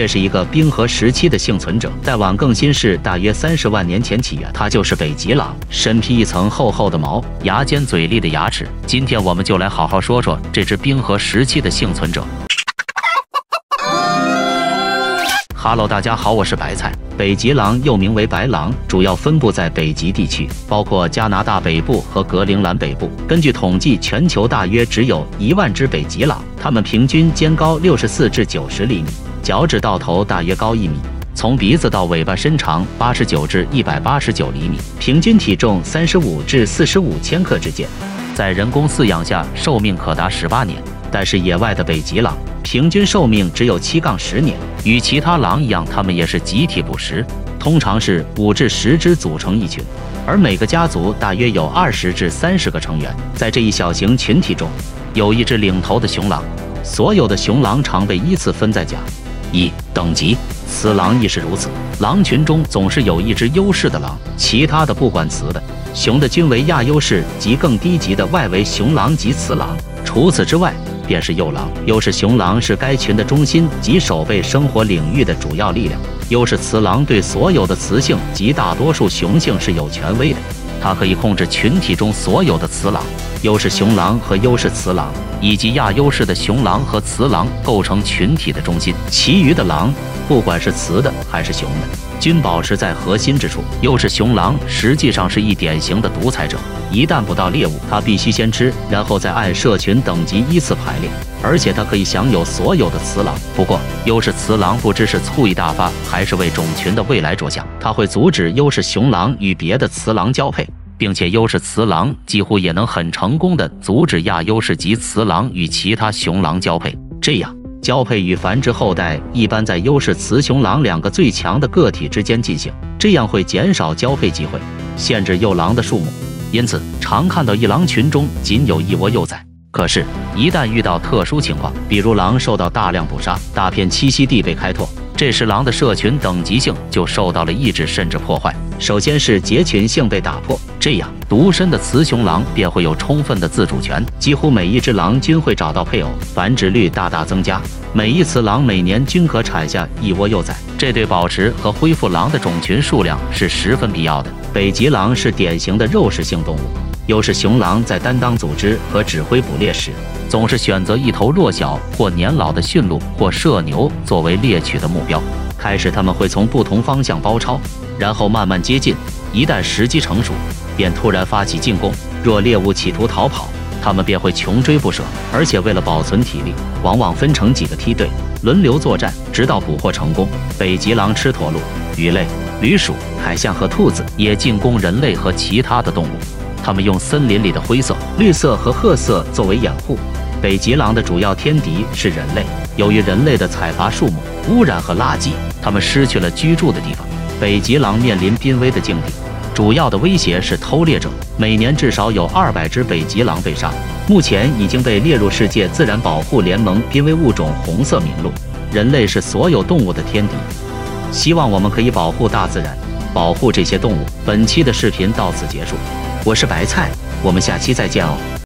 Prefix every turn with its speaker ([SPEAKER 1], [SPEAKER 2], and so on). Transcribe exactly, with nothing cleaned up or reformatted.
[SPEAKER 1] 这是一个冰河时期的幸存者，在晚更新世大约三十万年前起源。它就是北极狼，身披一层厚厚的毛，牙尖嘴利的牙齿。今天我们就来好好说说这只冰河时期的幸存者。Hello， 大家好，我是白菜。北极狼又名为白狼，主要分布在北极地区，包括加拿大北部和格陵兰北部。根据统计，全球大约只有一万只北极狼，它们平均肩高六十四至九十厘米，脚趾到头大约高一米，从鼻子到尾巴身长八十九至一百八十九厘米，平均体重三十五至四十五千克之间。在人工饲养下，寿命可达十八年。但是野外的北极狼平均寿命只有七杠十年，与其他狼一样，它们也是集体捕食，通常是五至十只组成一群，而每个家族大约有二十至三十个成员。在这一小型群体中，有一只领头的雄狼。所有的雄狼常被依次分在甲、乙等级，雌狼亦是如此。狼群中总是有一只优势的狼，其他的不管雌的、雄的均为亚优势及更低级的外围雄狼及雌狼。除此之外，便是幼狼。优势雄狼是该群的中心及守备生活领域的主要力量。优势雌狼对所有的雌性及大多数雄性是有权威的，它可以控制群体中所有的雌狼。优势雄狼和优势雌狼以及亚优势的雄狼和雌狼构成群体的中心，其余的狼，不管是雌的还是雄的，均保持在核心之处。优势雄狼实际上是一典型的独裁者，一旦捕到猎物，它必须先吃，然后再按社群等级依次排列，而且它可以享有所有的雌狼。不过，优势雌狼不知是醋意大发，还是为种群的未来着想，它会阻止优势雄狼与别的雌狼交配，并且优势雌狼几乎也能很成功地阻止亚优势及雌狼与其他雄狼交配。这样，交配与繁殖后代一般在优势雌雄狼两个最强的个体之间进行，这样会减少交配机会，限制幼狼的数目。因此，常看到一狼群中仅有一窝幼崽。可是，一旦遇到特殊情况，比如狼受到大量捕杀，大片栖息地被开拓，这时狼的社群等级性就受到了抑制甚至破坏。首先是结群性被打破，这样独身的雌雄狼便会有充分的自主权，几乎每一只狼均会找到配偶，繁殖率大大增加。每一雌狼每年均可产下一窝幼崽，这对保持和恢复狼的种群数量是十分必要的。北极狼是典型的肉食性动物，优势雄狼在担当组织和指挥捕猎时，总是选择一头弱小或年老的驯鹿或射牛作为猎取的目标。开始他们会从不同方向包抄，然后慢慢接近，一旦时机成熟，便突然发起进攻。若猎物企图逃跑，他们便会穷追不舍，而且为了保存体力，往往分成几个梯队，轮流作战，直到捕获成功。北极狼吃驼鹿、鱼类、旅鼠、海象和兔子，也进攻人类和其他的动物。它们用森林里的灰色、绿色和褐色作为掩护。北极狼的主要天敌是人类，由于人类的采伐树木、污染和垃圾，它们失去了居住的地方。北极狼面临濒危的境地，主要的威胁是偷猎者。每年至少有二百只北极狼被杀，目前已经被列入世界自然保护联盟濒危物种红色名录。人类是所有动物的天敌，希望我们可以保护大自然，保护这些动物。本期的视频到此结束，我是白菜，我们下期再见哦。